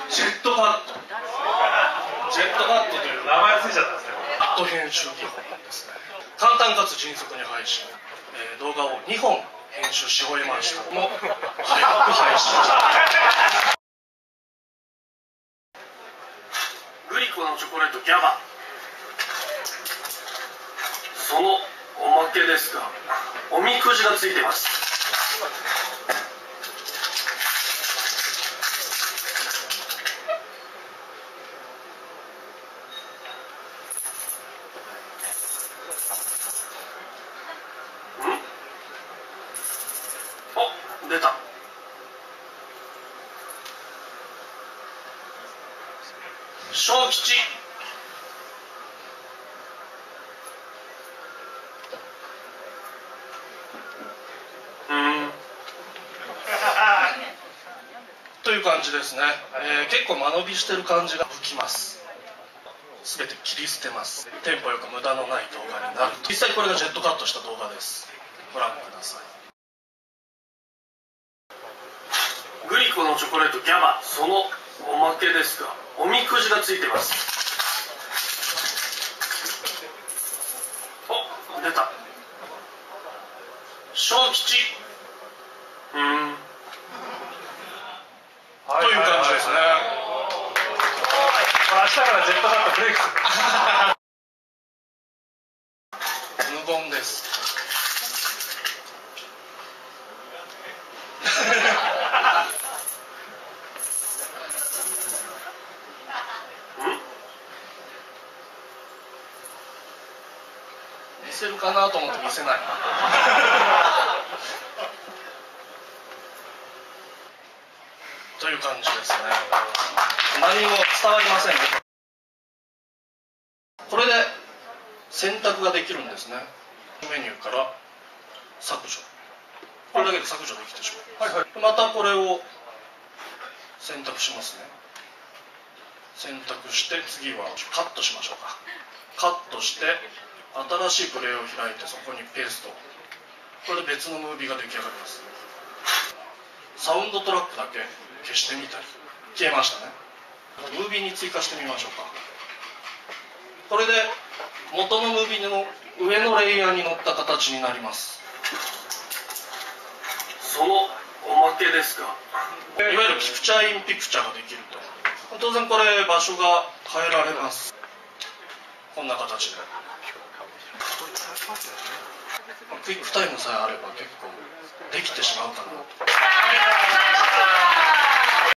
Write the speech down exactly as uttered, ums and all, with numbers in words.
ジェットカットジェットカットという名前ついちゃったんですね。カット編集技法なんですね。簡単かつ迅速に配信、えー、動画をにほん編集し終えましたもう早く配信グリコのチョコレートギャバ、そのおまけですがおみくじがついてます。ん？お、出た。小吉。 という感じですね、えー、結構間延びしてる感じが吹きます。全て切り捨てます。テンポよく無駄のない動画になる。実際これがジェットカットした動画です。ご覧ください。 グリコのチョコレートギャバ、そのおまけですがおみくじがついてます。お、出た。小吉。うーんという感じですね。 明日からジェットカットブレイク無言です。見せるかなと思って見せない。という感じですね。何も伝わりませんね。これで選択ができるんですね。メニューから削除、これだけで削除できてしまいます、はいはい、またこれを選択しますね。選択して次はカットしましょうか。カットして新しいプレイを開いてそこにペースト、これで別のムービーが出来上がります。サウンドトラックだけ消してみたり、消えましたね。ムービーに追加してみましょうか。これで元のムービーの上のレイヤーに乗った形になります。 そのおまけですがいわゆるピクチャーインピクチャーができると。当然これ場所が変えられます。こんな形でクイックタイムさえあれば結構できてしまうかなと。